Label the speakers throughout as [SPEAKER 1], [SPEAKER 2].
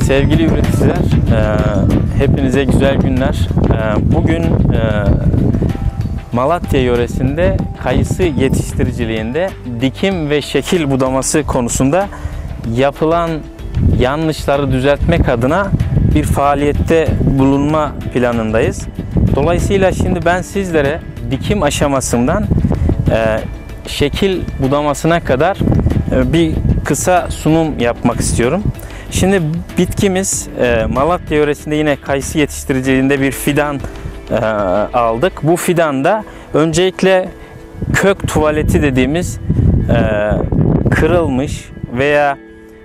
[SPEAKER 1] Sevgili üreticiler, hepinize güzel günler. Bugün Malatya yöresinde kayısı yetiştiriciliğinde dikim ve şekil budaması konusunda yapılan yanlışları düzeltmek adına bir faaliyette bulunma planındayız. Dolayısıyla şimdi ben sizlere dikim aşamasından şekil budamasına kadar bir kısa sunum yapmak istiyorum. Şimdi bitkimiz Malatya yöresinde yine kayısı yetiştiriciliğinde bir fidan aldık. Bu fidanda öncelikle kök tuvaleti dediğimiz kırılmış veya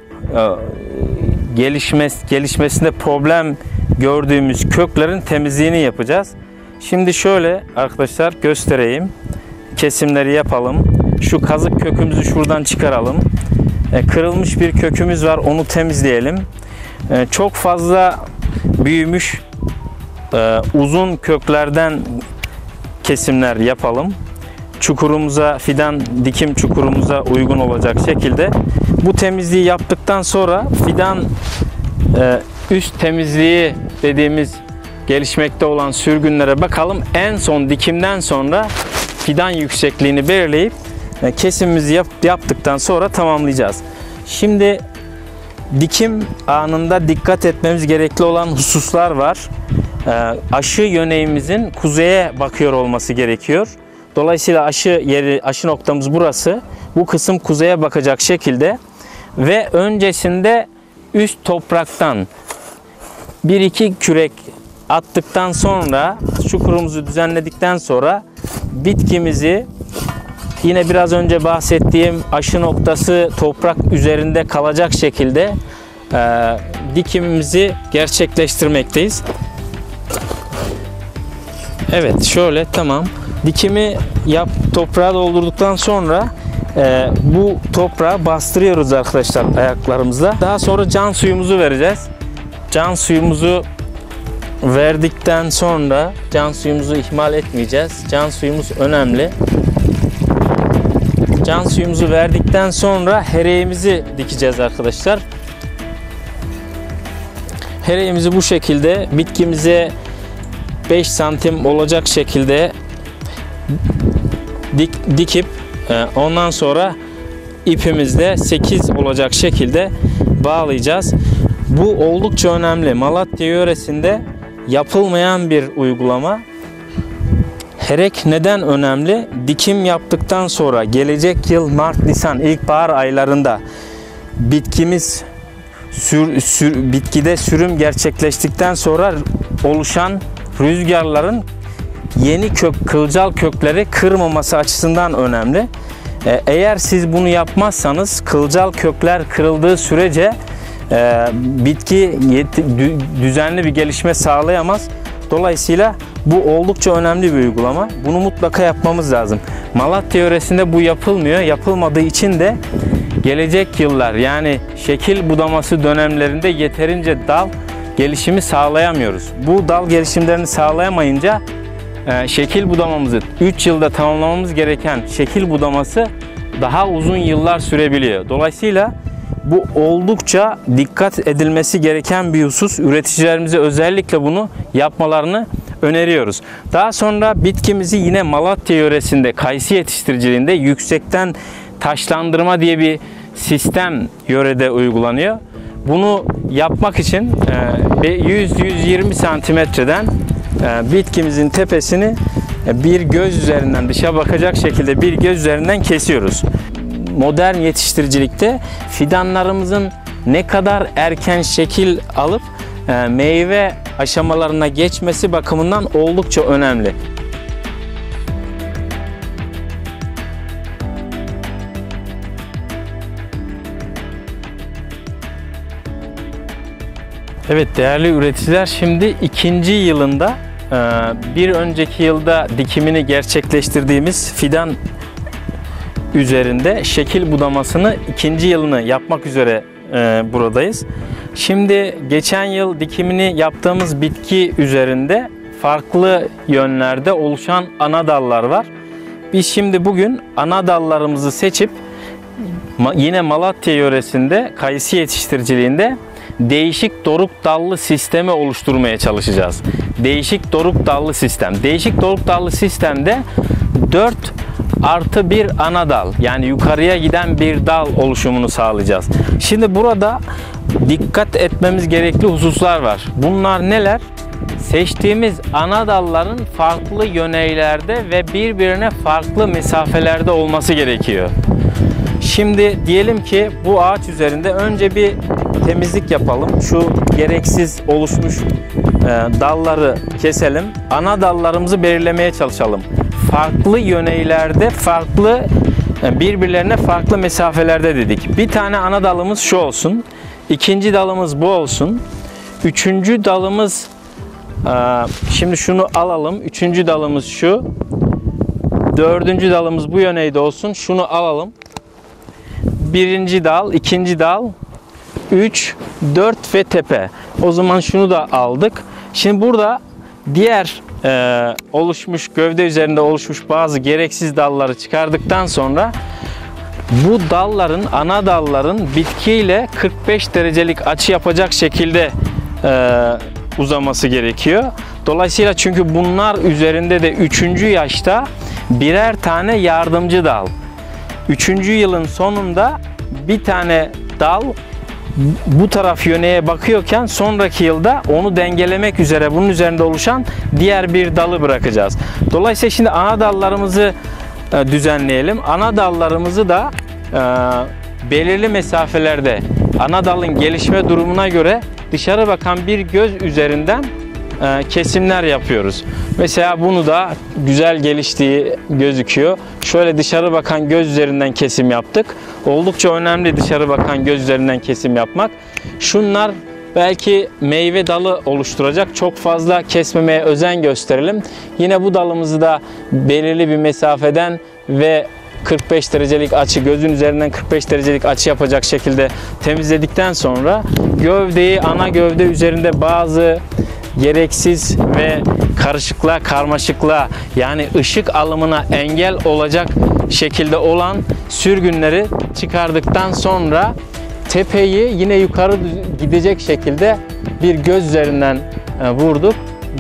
[SPEAKER 1] gelişmesinde problem gördüğümüz köklerin temizliğini yapacağız. Şimdi şöyle arkadaşlar göstereyim. Kesimleri yapalım. Şu kazık kökümüzü şuradan çıkaralım. Kırılmış bir kökümüz var, onu temizleyelim. Çok fazla büyümüş uzun köklerden kesimler yapalım. Çukurumuza, fidan dikim çukurumuza uygun olacak şekilde. Bu temizliği yaptıktan sonra fidan üst temizliği dediğimiz gelişmekte olan sürgünlere bakalım. En son dikimden sonra fidan yüksekliğini belirleyip kesimimizi yaptıktan sonra tamamlayacağız. Şimdi dikim anında dikkat etmemiz gerekli olan hususlar var. Aşı yöneğimizin kuzeye bakıyor olması gerekiyor. Dolayısıyla aşı noktamız burası. Bu kısım kuzeye bakacak şekilde ve öncesinde üst topraktan 1-2 kürek attıktan sonra çukurumuzu düzenledikten sonra bitkimizi yine biraz önce bahsettiğim aşı noktası toprak üzerinde kalacak şekilde dikimimizi gerçekleştirmekteyiz. Evet, şöyle tamam. Dikimi toprağa doldurduktan sonra bu toprağı bastırıyoruz arkadaşlar ayaklarımızla. Daha sonra can suyumuzu vereceğiz. Can suyumuzu verdikten sonra can suyumuzu ihmal etmeyeceğiz. Can suyumuz önemli. Can suyumuzu verdikten sonra hereğimizi dikeceğiz arkadaşlar. Hereğimizi bu şekilde bitkimize 5 santim olacak şekilde dikip ondan sonra ipimizde 8 olacak şekilde bağlayacağız. Bu oldukça önemli. Malatya yöresinde yapılmayan bir uygulama. Herek neden önemli? Dikim yaptıktan sonra gelecek yıl Mart-Nisan ilkbahar aylarında bitkimiz bitkide sürüm gerçekleştikten sonra oluşan rüzgarların yeni kılcal kökleri kırmaması açısından önemli. Eğer siz bunu yapmazsanız kılcal kökler kırıldığı sürece bitki düzenli bir gelişme sağlayamaz. Dolayısıyla bu oldukça önemli bir uygulama. Bunu mutlaka yapmamız lazım. Malatya yöresinde bu yapılmıyor. Yapılmadığı için de gelecek yıllar yani şekil budaması dönemlerinde yeterince dal gelişimi sağlayamıyoruz. Bu dal gelişimlerini sağlayamayınca şekil budamamızı 3 yılda tamamlamamız gereken şekil budaması daha uzun yıllar sürebiliyor. Dolayısıyla bu oldukça dikkat edilmesi gereken bir husus. Üreticilerimize özellikle bunu yapmalarını öneriyoruz. Daha sonra bitkimizi yine Malatya yöresinde kayısı yetiştiriciliğinde yüksekten taşlandırma diye bir sistem yörede uygulanıyor. Bunu yapmak için 100-120 santimetreden bitkimizin tepesini bir göz üzerinden dışa bakacak şekilde bir göz üzerinden kesiyoruz. Modern yetiştiricilikte fidanlarımızın ne kadar erken şekil alıp meyve aşamalarına geçmesi bakımından oldukça önemli. Evet değerli üreticiler, şimdi ikinci yılında bir önceki yılda dikimini gerçekleştirdiğimiz fidan üzerinde şekil budamasını ikinci yılını yapmak üzere buradayız. Şimdi geçen yıl dikimini yaptığımız bitki üzerinde farklı yönlerde oluşan ana dallar var. Biz şimdi bugün ana dallarımızı seçip yine Malatya yöresinde kayısı yetiştiriciliğinde değişik doruk dallı sistemi oluşturmaya çalışacağız. Değişik doruk dallı sistem. Değişik doruk dallı sistemde 4+1 ana dal, yani yukarıya giden bir dal oluşumunu sağlayacağız. Şimdi burada dikkat etmemiz gerekli hususlar var. Bunlar neler? Seçtiğimiz ana dalların farklı yöneylerde ve birbirine farklı mesafelerde olması gerekiyor. Şimdi diyelim ki bu ağaç üzerinde önce bir temizlik yapalım. Şu gereksiz oluşmuş dalları keselim. Ana dallarımızı belirlemeye çalışalım. Farklı yöneylerde, birbirlerine farklı mesafelerde dedik. Bir tane ana dalımız şu olsun. İkinci dalımız bu olsun. Üçüncü dalımız, şimdi şunu alalım. Üçüncü dalımız şu. Dördüncü dalımız bu yöneyde olsun. Şunu alalım. Birinci dal, ikinci dal, 3, 4 ve tepe. O zaman şunu da aldık. Şimdi burada diğer oluşmuş, gövde üzerinde oluşmuş bazı gereksiz dalları çıkardıktan sonra bu dalların, ana dalların bitkiyle 45 derecelik açı yapacak şekilde uzaması gerekiyor. Dolayısıyla çünkü bunlar üzerinde de 3. yaşta birer tane yardımcı dal. 3. yılın sonunda bir tane dal bu taraf yöneye bakıyorken sonraki yılda onu dengelemek üzere bunun üzerinde oluşan diğer bir dalı bırakacağız. Dolayısıyla şimdi ana dallarımızı düzenleyelim. Ana dallarımızı da belirli mesafelerde ana dalın gelişme durumuna göre dışarı bakan bir göz üzerinden kesimler yapıyoruz. Mesela bunu da güzel geliştiği gözüküyor. Şöyle dışarı bakan göz üzerinden kesim yaptık. Oldukça önemli dışarı bakan göz üzerinden kesim yapmak. Şunlar belki meyve dalı oluşturacak. Çok fazla kesmemeye özen gösterelim. Yine bu dalımızı da belirli bir mesafeden ve 45 derecelik açı, gözün üzerinden 45 derecelik açı yapacak şekilde temizledikten sonra gövdeyi, ana gövde üzerinde bazı gereksiz ve karmaşıklığa, yani ışık alımına engel olacak şekilde olan sürgünleri çıkardıktan sonra tepeyi yine yukarı gidecek şekilde bir göz üzerinden vurduk.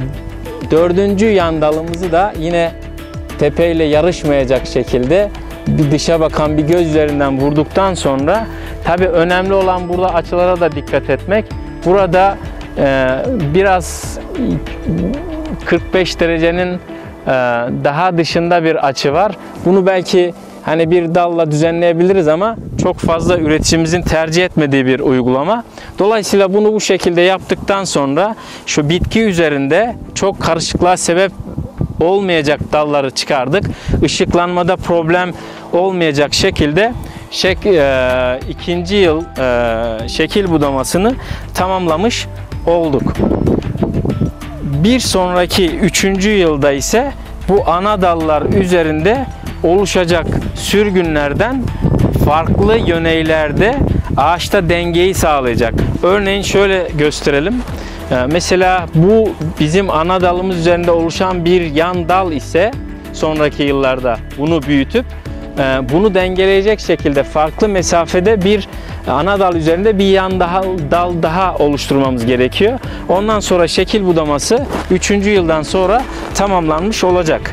[SPEAKER 1] 4. yan dalımızı da yine tepeyle yarışmayacak şekilde bir dışa bakan bir göz üzerinden vurduktan sonra, tabi önemli olan burada açılara da dikkat etmek. Burada biraz 45 derecenin daha dışında bir açı var. Bunu belki hani bir dalla düzenleyebiliriz ama çok fazla üreticimizin tercih etmediği bir uygulama. Dolayısıyla bunu bu şekilde yaptıktan sonra şu bitki üzerinde çok karışıklığa sebep olmayacak dalları çıkardık. Işıklanmada problem olmayacak şekilde 2. yıl şekil budamasını tamamlamış olduk. Bir sonraki 3. yılda ise bu ana dallar üzerinde oluşacak sürgünlerden farklı yöneylerde ağaçta dengeyi sağlayacak. Örneğin şöyle gösterelim. Mesela bu bizim ana dalımız üzerinde oluşan bir yan dal ise sonraki yıllarda bunu büyütüp bunu dengeleyecek şekilde farklı mesafede bir ana dal üzerinde bir dal daha oluşturmamız gerekiyor. Ondan sonra şekil budaması 3. yıldan sonra tamamlanmış olacak.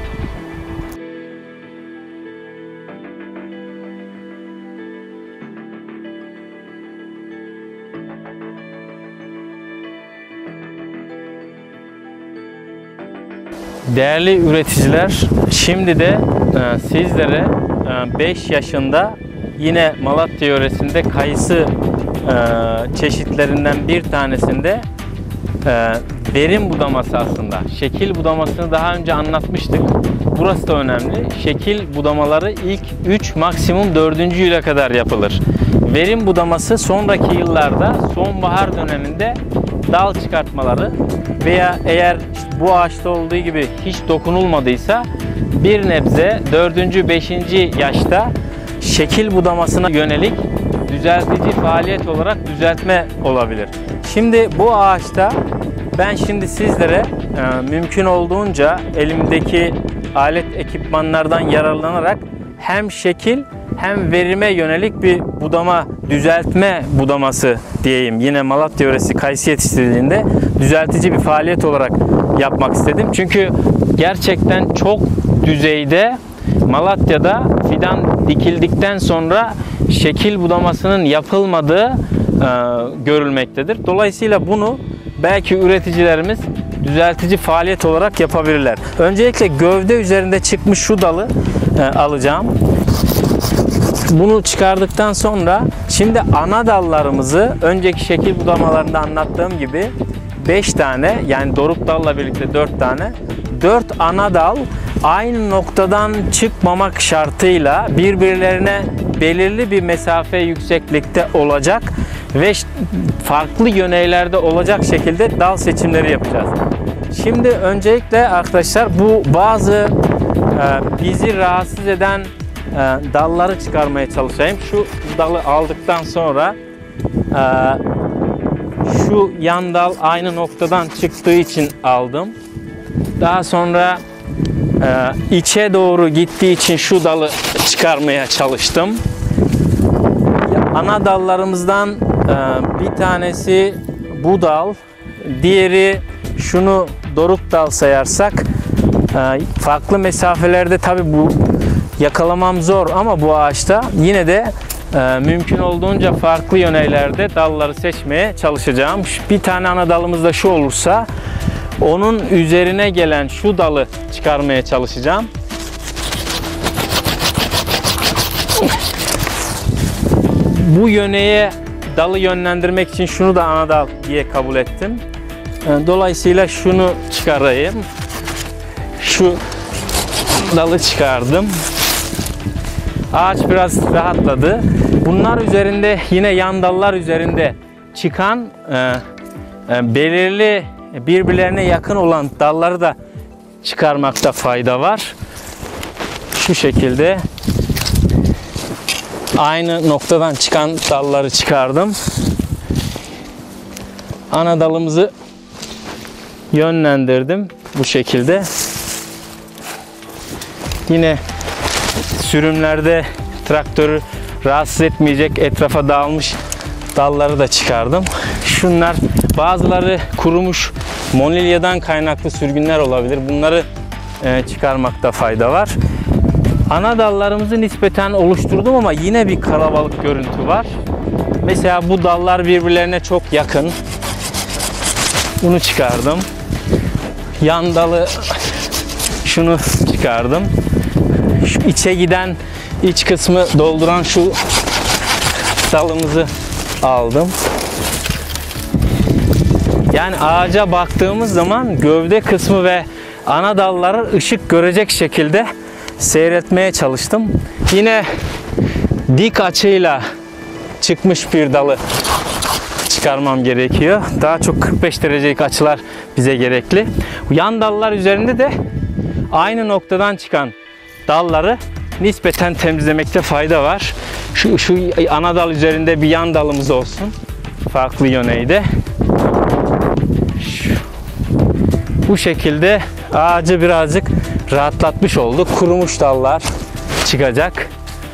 [SPEAKER 1] Değerli üreticiler, şimdi de sizlere 5 yaşında yine Malatya yöresinde kayısı çeşitlerinden bir tanesinde verim budaması aslında. Şekil budamasını daha önce anlatmıştık. Burası da önemli. Şekil budamaları ilk 3 maksimum 4. yıla kadar yapılır. Verim budaması sonraki yıllarda sonbahar döneminde dal çıkartmaları veya eğer bu ağaçta olduğu gibi hiç dokunulmadıysa bir nebze 4. 5. yaşta şekil budamasına yönelik düzeltici faaliyet olarak düzeltme olabilir. Şimdi bu ağaçta ben şimdi sizlere mümkün olduğunca elimdeki alet ekipmanlardan yararlanarak hem şekil hem verime yönelik bir budama, düzeltme budaması diyeyim. Yine Malatya yöresi kayısı yetiştiriciliğinde düzeltici bir faaliyet olarak yapmak istedim. Çünkü gerçekten çok düzeyde Malatya'da fidan dikildikten sonra şekil budamasının yapılmadığı görülmektedir. Dolayısıyla bunu belki üreticilerimiz düzeltici faaliyet olarak yapabilirler. Öncelikle gövde üzerinde çıkmış şu dalı alacağım. Bunu çıkardıktan sonra şimdi ana dallarımızı önceki şekil budamalarında anlattığım gibi 5 tane, yani doruk dalla birlikte 4 tane, 4 ana dal aynı noktadan çıkmamak şartıyla birbirlerine belirli bir mesafe yükseklikte olacak ve farklı yöneylerde olacak şekilde dal seçimleri yapacağız. Şimdi öncelikle arkadaşlar bu bazı bizi rahatsız eden dalları çıkarmaya çalışayım. Şu dalı aldıktan sonra şu yan dal aynı noktadan çıktığı için aldım. Daha sonra içe doğru gittiği için şu dalı çıkarmaya çalıştım. Ana dallarımızdan bir tanesi bu dal, diğeri şunu doruk dal sayarsak farklı mesafelerde tabi bu yakalamam zor ama bu ağaçta yine de mümkün olduğunca farklı yöneylerde dalları seçmeye çalışacağım. Bir tane ana dalımız da şu olursa onun üzerine gelen şu dalı çıkarmaya çalışacağım. Bu yöneye dalı yönlendirmek için şunu da ana dal diye kabul ettim. Dolayısıyla şunu çıkarayım. Şu dalı çıkardım. Ağaç biraz rahatladı. Bunlar üzerinde yine yan dallar üzerinde çıkan belirli birbirlerine yakın olan dalları da çıkarmakta fayda var. Şu şekilde aynı noktadan çıkan dalları çıkardım. Ana dalımızı yönlendirdim bu şekilde. Yine sürümlerde traktörü rahatsız etmeyecek etrafa dağılmış dalları da çıkardım. Şunlar bazıları kurumuş monilyadan kaynaklı sürgünler olabilir. Bunları çıkarmakta fayda var. Ana dallarımızı nispeten oluşturdum ama yine bir kalabalık görüntü var. Mesela bu dallar birbirlerine çok yakın. Bunu çıkardım. Yan dalı şunu çıkardım. Şu içe giden, iç kısmı dolduran şu dalımızı aldım. Yani ağaca baktığımız zaman gövde kısmı ve ana dalları ışık görecek şekilde seyretmeye çalıştım. Yine dik açıyla çıkmış bir dalı çıkarmam gerekiyor. Daha çok 45 derecelik açılar bize gerekli. Yan dallar üzerinde de aynı noktadan çıkan dalları nispeten temizlemekte fayda var. Şu ana dal üzerinde bir yan dalımız olsun. Farklı yöneyde. Bu şekilde ağacı birazcık rahatlatmış olduk. Kurumuş dallar çıkacak.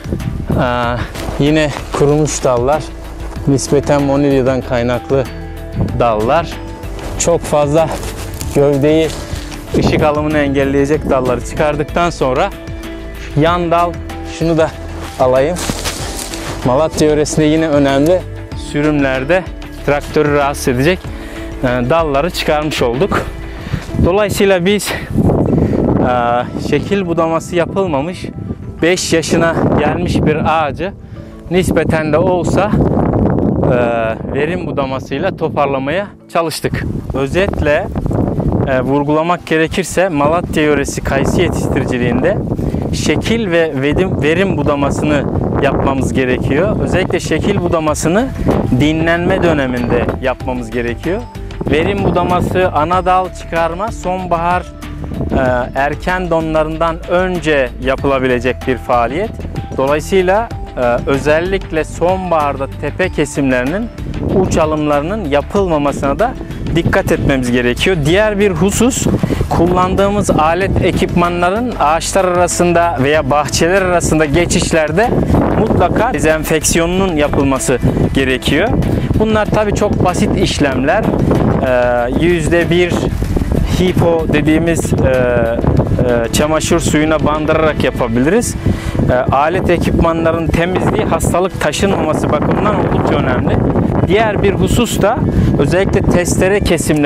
[SPEAKER 1] Yine kurumuş dallar. Nispeten monilyadan kaynaklı dallar. Çok fazla gövdeyi, ışık alımını engelleyecek dalları çıkardıktan sonra yan dal, şunu da alayım. Malatya yöresinde yine önemli sürümlerde traktörü rahatsız edecek dalları çıkarmış olduk. Dolayısıyla biz şekil budaması yapılmamış 5 yaşına gelmiş bir ağacı nispeten de olsa verim budamasıyla toparlamaya çalıştık. Özetle vurgulamak gerekirse Malatya yöresi kayısı yetiştiriciliğinde şekil ve verim budamasını yapmamız gerekiyor. Özellikle şekil budamasını dinlenme döneminde yapmamız gerekiyor. Verim budaması, ana dal çıkarma sonbahar erken donlarından önce yapılabilecek bir faaliyet. Dolayısıyla özellikle sonbaharda tepe kesimlerinin uç alımlarının yapılmamasına da dikkat etmemiz gerekiyor. Diğer bir husus, kullandığımız alet ekipmanların ağaçlar arasında veya bahçeler arasında geçişlerde mutlaka dezenfeksiyonunun yapılması gerekiyor. Bunlar tabii çok basit işlemler. %1 hipo dediğimiz çamaşır suyuna bandırarak yapabiliriz. Alet ekipmanların temizliği hastalık taşınmaması bakımından oldukça önemli. Diğer bir husus da özellikle testere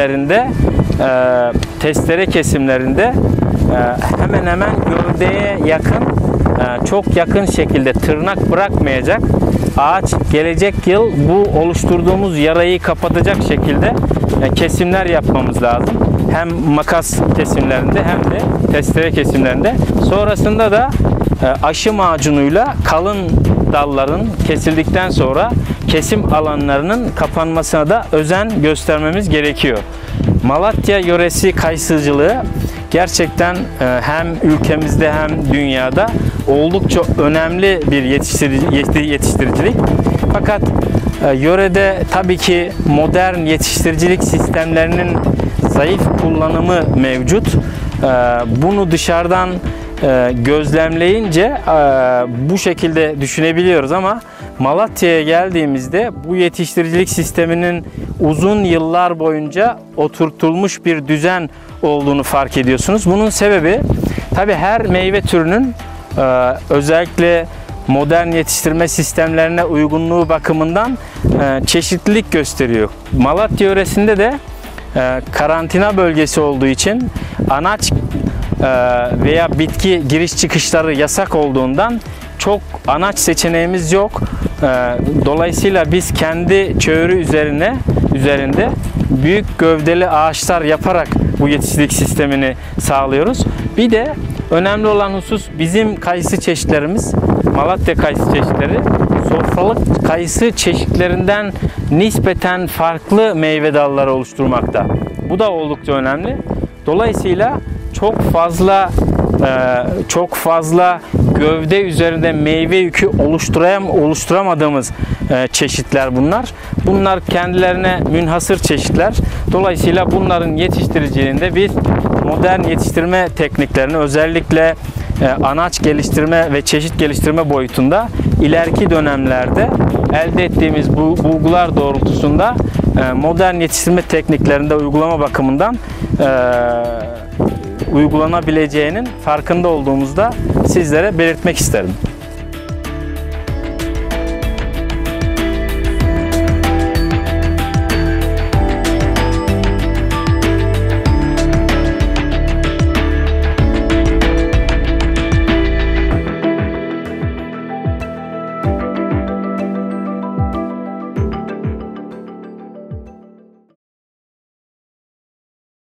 [SPEAKER 1] kesimlerinde hemen hemen gövdeye yakın, çok yakın şekilde tırnak bırakmayacak ağaç gelecek yıl bu oluşturduğumuz yarayı kapatacak şekilde kesimler yapmamız lazım. Hem makas kesimlerinde hem de testere kesimlerinde. Sonrasında da aşı macunuyla kalın dalların kesildikten sonra kesim alanlarının kapanmasına da özen göstermemiz gerekiyor. Malatya yöresi kayısıcılığı gerçekten hem ülkemizde hem dünyada oldukça önemli bir yetiştiricilik. Fakat yörede tabii ki modern yetiştiricilik sistemlerinin zayıf kullanımı mevcut. Bunu dışarıdan gözlemleyince bu şekilde düşünebiliyoruz ama Malatya'ya geldiğimizde bu yetiştiricilik sisteminin uzun yıllar boyunca oturtulmuş bir düzen olduğunu fark ediyorsunuz. Bunun sebebi tabii her meyve türünün özellikle modern yetiştirme sistemlerine uygunluğu bakımından çeşitlilik gösteriyor. Malatya yöresinde de karantina bölgesi olduğu için anaç veya bitki giriş çıkışları yasak olduğundan çok anaç seçeneğimiz yok. Dolayısıyla biz kendi çöğürü üzerinde büyük gövdeli ağaçlar yaparak bu yetiştiricilik sistemini sağlıyoruz. Bir de önemli olan husus bizim kayısı çeşitlerimiz, Malatya kayısı çeşitleri sofralık kayısı çeşitlerinden nispeten farklı meyve dalları oluşturmakta. Bu da oldukça önemli. Dolayısıyla çok fazla gövde üzerinde meyve yükü oluşturamadığımız çeşitler bunlar. Bunlar kendilerine münhasır çeşitler. Dolayısıyla bunların yetiştiriciliğinde biz modern yetiştirme tekniklerini özellikle anaç geliştirme ve çeşit geliştirme boyutunda ileriki dönemlerde elde ettiğimiz bu bulgular doğrultusunda modern yetiştirme tekniklerinde uygulama bakımından uygulanabileceğinin farkında olduğumuzda sizlere belirtmek isterim.